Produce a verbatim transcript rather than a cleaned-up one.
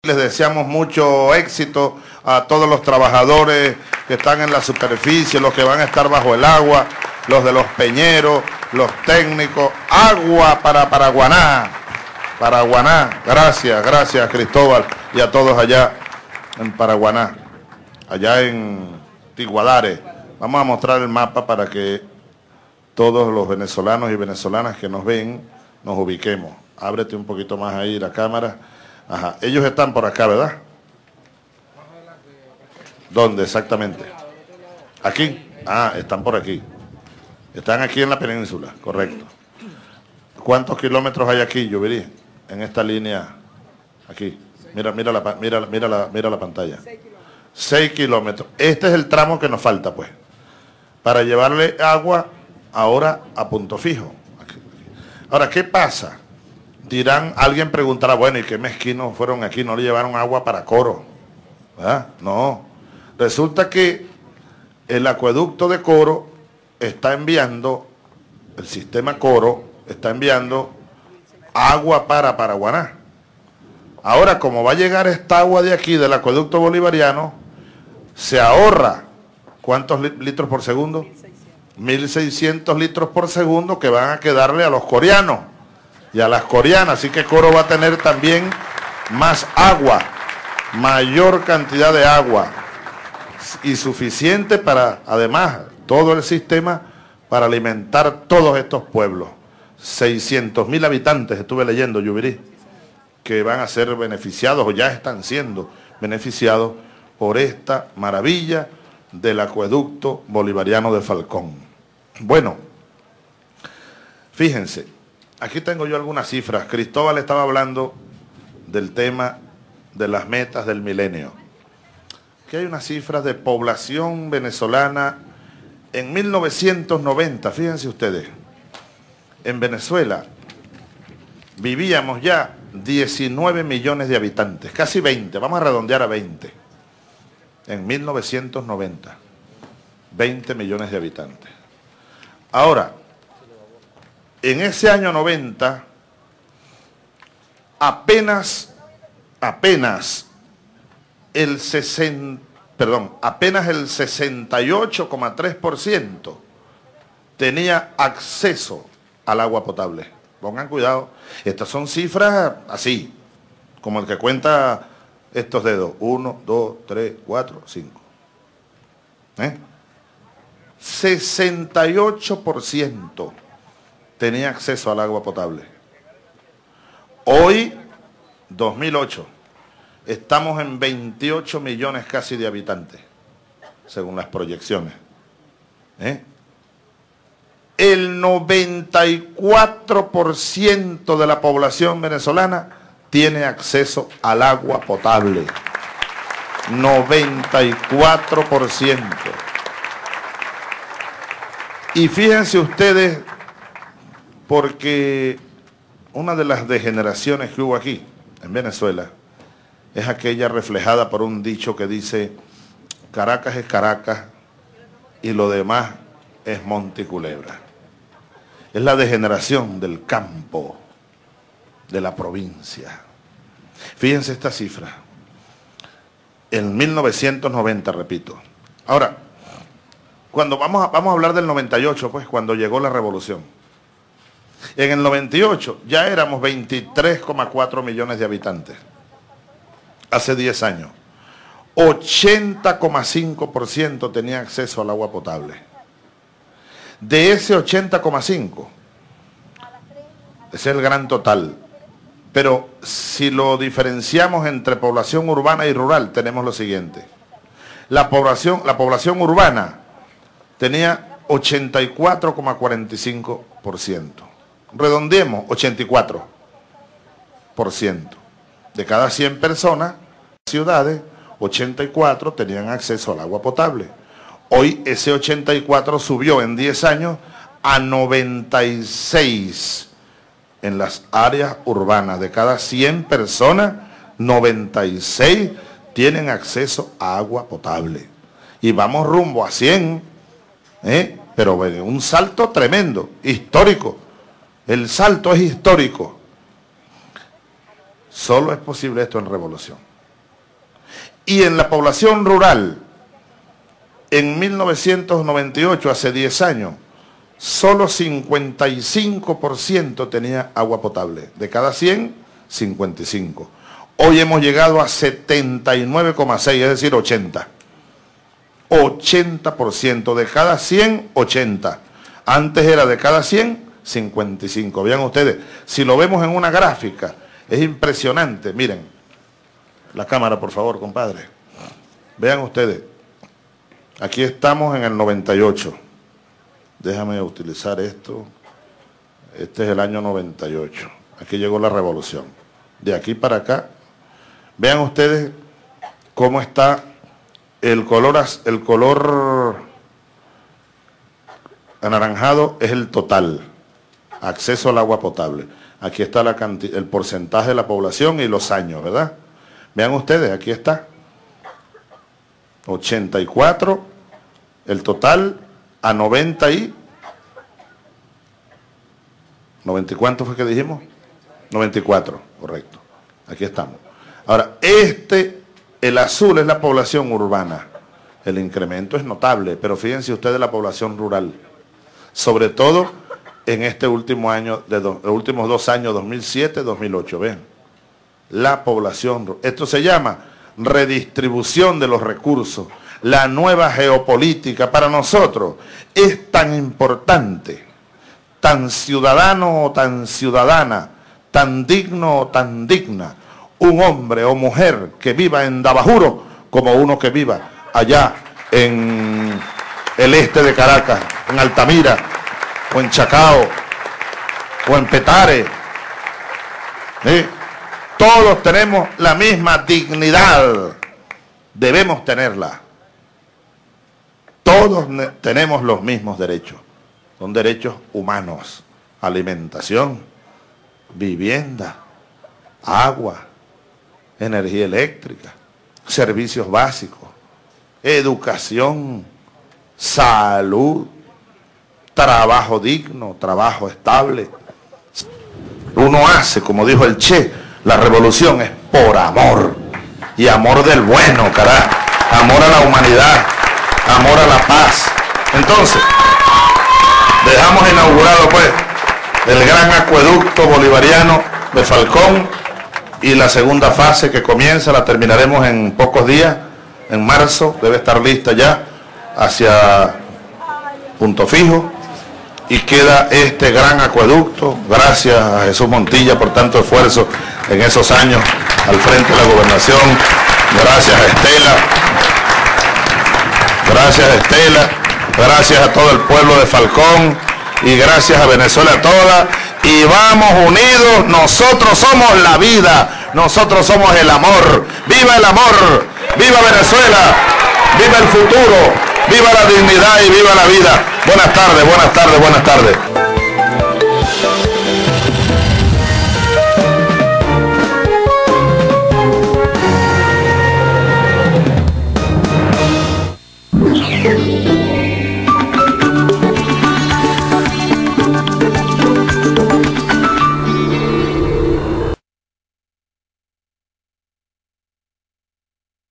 Les deseamos mucho éxito a todos los trabajadores que están en la superficie, los que van a estar bajo el agua, los de los peñeros, los técnicos. Agua para Paraguaná, Paraguaná. Gracias, gracias Cristóbal y a todos allá en Paraguaná, allá en Tiguadare. Vamos a mostrar el mapa para que todos los venezolanos y venezolanas que nos ven nos ubiquemos. Ábrete un poquito más ahí la cámara. Ajá, ellos están por acá, ¿verdad? ¿Dónde exactamente? ¿Aquí? Ah, están por aquí. Están aquí en la península, correcto. ¿Cuántos kilómetros hay aquí, Yuvirí? En esta línea, aquí. Mira, mira la, mira, mira la, mira la pantalla. Seis kilómetros. Este es el tramo que nos falta, pues, para llevarle agua ahora a Punto Fijo. Ahora, ¿qué pasa? Dirán, alguien preguntará, bueno, ¿y qué mezquinos fueron aquí? ¿No le llevaron agua para Coro? ¿Verdad? No. Resulta que el acueducto de Coro está enviando, el sistema Coro está enviando agua para Paraguaná. Ahora, como va a llegar esta agua de aquí, del acueducto bolivariano, se ahorra, ¿cuántos litros por segundo? mil seiscientos litros por segundo que van a quedarle a los coreanos y a las coreanas, así que Coro va a tener también más agua, mayor cantidad de agua y suficiente para, además, todo el sistema para alimentar todos estos pueblos. seiscientos mil habitantes, estuve leyendo, Yuvirí, que van a ser beneficiados o ya están siendo beneficiados por esta maravilla del acueducto bolivariano de Falcón. Bueno, fíjense, aquí tengo yo algunas cifras. Cristóbal estaba hablando del tema de las metas del milenio. Aquí hay unas cifras de población venezolana en mil novecientos noventa, fíjense ustedes, en Venezuela vivíamos ya diecinueve millones de habitantes, casi veinte, vamos a redondear a veinte. En mil novecientos noventa, veinte millones de habitantes. Ahora, en ese año noventa, apenas, apenas el sesenta, perdón, apenas el sesenta y ocho coma tres por ciento tenía acceso al agua potable. Pongan cuidado, estas son cifras así, como el que cuenta estos dedos, uno, dos, tres, cuatro, cinco. ¿Eh? sesenta y ocho por ciento tenía acceso al agua potable. Hoy, dos mil ocho, estamos en veintiocho millones casi de habitantes, según las proyecciones. ¿Eh? El noventa y cuatro por ciento de la población venezolana tiene acceso al agua potable. noventa y cuatro por ciento. Y fíjense ustedes, porque una de las degeneraciones que hubo aquí, en Venezuela, es aquella reflejada por un dicho que dice, Caracas es Caracas y lo demás es monte y culebra. Es la degeneración del campo, de la provincia. Fíjense esta cifra. En mil novecientos noventa, repito. Ahora, cuando vamos a, vamos a hablar del noventa y ocho, pues, cuando llegó la revolución. En el noventa y ocho ya éramos veintitrés coma cuatro millones de habitantes. Hace diez años. ochenta coma cinco por ciento tenía acceso al agua potable. De ese ochenta coma cinco, ese es el gran total. Pero si lo diferenciamos entre población urbana y rural, tenemos lo siguiente. La población, la población urbana tenía ochenta y cuatro coma cuarenta y cinco por ciento. Redondeemos, ochenta y cuatro por ciento. De cada cien personas, ciudades, ochenta y cuatro tenían acceso al agua potable. Hoy ese ochenta y cuatro subió en diez años a noventa y seis en las áreas urbanas. De cada cien personas, noventa y seis tienen acceso a agua potable. Y vamos rumbo a cien, ¿eh? Pero bueno, un salto tremendo, histórico. El salto es histórico. Solo es posible esto en revolución. Y en la población rural, en mil novecientos noventa y ocho, hace diez años, solo cincuenta y cinco por ciento tenía agua potable. De cada cien, cincuenta y cinco. Hoy hemos llegado a setenta y nueve coma seis, es decir, ochenta. ochenta por ciento. De cada cien, ochenta. Antes era de cada cien, cincuenta y cinco. Vean ustedes, si lo vemos en una gráfica, es impresionante. Miren, la cámara, por favor, compadre. Vean ustedes, aquí estamos en el noventa y ocho. Déjame utilizar esto. Este es el año noventa y ocho. Aquí llegó la revolución. De aquí para acá, vean ustedes cómo está el color, el color anaranjado es el total, acceso al agua potable. Aquí está la cantidad, el porcentaje de la población y los años, ¿verdad? Vean ustedes, aquí está. ochenta y cuatro, el total a noventa y... ¿noventa y cuánto fue que dijimos? noventa y cuatro, correcto. Aquí estamos. Ahora, este, el azul es la población urbana. El incremento es notable, pero fíjense ustedes la población rural. Sobre todo en este último año, de do, los últimos dos años, dos mil siete, dos mil ocho. Vean, la población. Esto se llama redistribución de los recursos. La nueva geopolítica para nosotros es tan importante, tan ciudadano o tan ciudadana, tan digno o tan digna, un hombre o mujer que viva en Dabajuro como uno que viva allá en el este de Caracas, en Altamira, o en Chacao, o en Petare. ¿Sí? Todos tenemos la misma dignidad, debemos tenerla. Todos tenemos los mismos derechos, son derechos humanos: alimentación, vivienda, agua, energía eléctrica, servicios básicos, educación, salud, trabajo digno, trabajo estable. Uno hace, como dijo el Che, la revolución es por amor, y amor del bueno, carajo, amor a la humanidad, amor a la paz. Entonces, dejamos inaugurado pues el gran acueducto bolivariano de Falcón, y la segunda fase que comienza la terminaremos en pocos días, en marzo, debe estar lista ya hacia Punto Fijo, y queda este gran acueducto, gracias a Jesús Montilla por tanto esfuerzo en esos años al frente de la gobernación, gracias a Estela, gracias a Estela, gracias a todo el pueblo de Falcón, y gracias a Venezuela toda, y vamos unidos, nosotros somos la vida, nosotros somos el amor. ¡Viva el amor! ¡Viva Venezuela! ¡Viva el futuro! ¡Viva la dignidad y viva la vida! Buenas tardes, buenas tardes, buenas tardes.